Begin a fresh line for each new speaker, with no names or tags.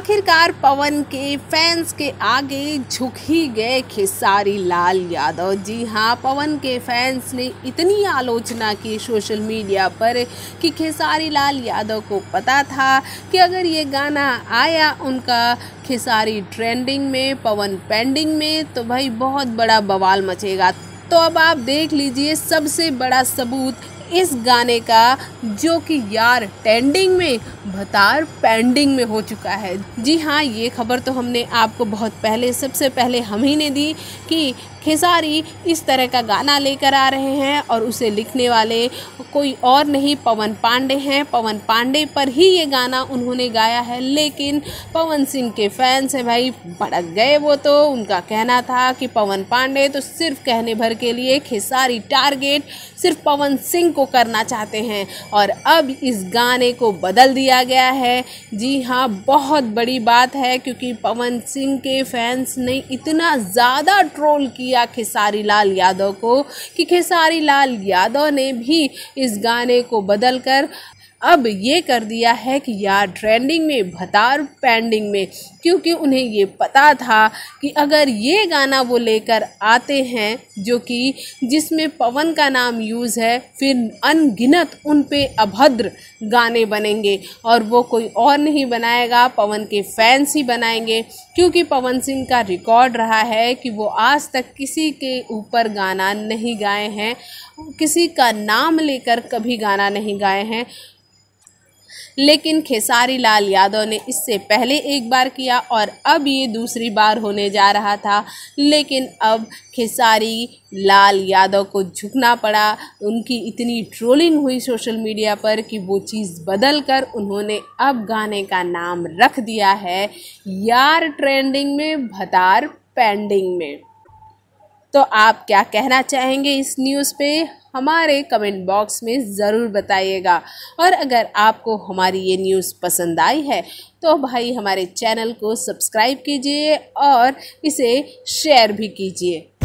आखिरकार पवन के फैंस के आगे झुक ही गए खेसारी लाल यादव। जी हाँ, पवन के फैंस ने इतनी आलोचना की सोशल मीडिया पर कि खेसारी लाल यादव को पता था कि अगर ये गाना आया उनका खेसारी ट्रेंडिंग में, पवन पेंडिंग में, तो भाई बहुत बड़ा बवाल मचेगा। तो अब आप देख लीजिए सबसे बड़ा सबूत इस गाने का, जो कि यार ट्रेंडिंग में भतार पेंडिंग में हो चुका है। जी हाँ, ये खबर तो हमने आपको बहुत पहले, सबसे पहले हम ही ने दी कि खेसारी इस तरह का गाना लेकर आ रहे हैं और उसे लिखने वाले कोई और नहीं पवन पांडे हैं। पवन पांडे पर ही ये गाना उन्होंने गाया है, लेकिन पवन सिंह के फैंस हैं भाई, भड़क गए। वो तो उनका कहना था कि पवन पांडे तो सिर्फ कहने भर के लिए खेसारी टारगेट सिर्फ पवन सिंह को करना चाहते हैं और अब इस गाने को बदल दिया गया है। जी हाँ, बहुत बड़ी बात है क्योंकि पवन सिंह के फैंस ने इतना ज़्यादा ट्रोल किया खेसारी लाल यादव को कि खेसारी लाल यादव ने भी इस गाने को बदलकर अब ये कर दिया है कि यार ट्रेंडिंग में भतार पेंडिंग में, क्योंकि उन्हें ये पता था कि अगर ये गाना वो लेकर आते हैं जो कि जिसमें पवन का नाम यूज़ है, फिर अनगिनत उन पे अभद्र गाने बनेंगे और वो कोई और नहीं बनाएगा, पवन के फैंस ही बनाएंगे। क्योंकि पवन सिंह का रिकॉर्ड रहा है कि वो आज तक किसी के ऊपर गाना नहीं गाए हैं, किसी का नाम लेकर कभी गाना नहीं गाए हैं। लेकिन खेसारी लाल यादव ने इससे पहले एक बार किया और अब ये दूसरी बार होने जा रहा था, लेकिन अब खेसारी लाल यादव को झुकना पड़ा। उनकी इतनी ट्रोलिंग हुई सोशल मीडिया पर कि वो चीज़ बदल कर उन्होंने अब गाने का नाम रख दिया है यार ट्रेंडिंग में भतार पेंडिंग में। तो आप क्या कहना चाहेंगे इस न्यूज़ पे, हमारे कमेंट बॉक्स में ज़रूर बताइएगा। और अगर आपको हमारी ये न्यूज़ पसंद आई है तो भाई हमारे चैनल को सब्सक्राइब कीजिए और इसे शेयर भी कीजिए।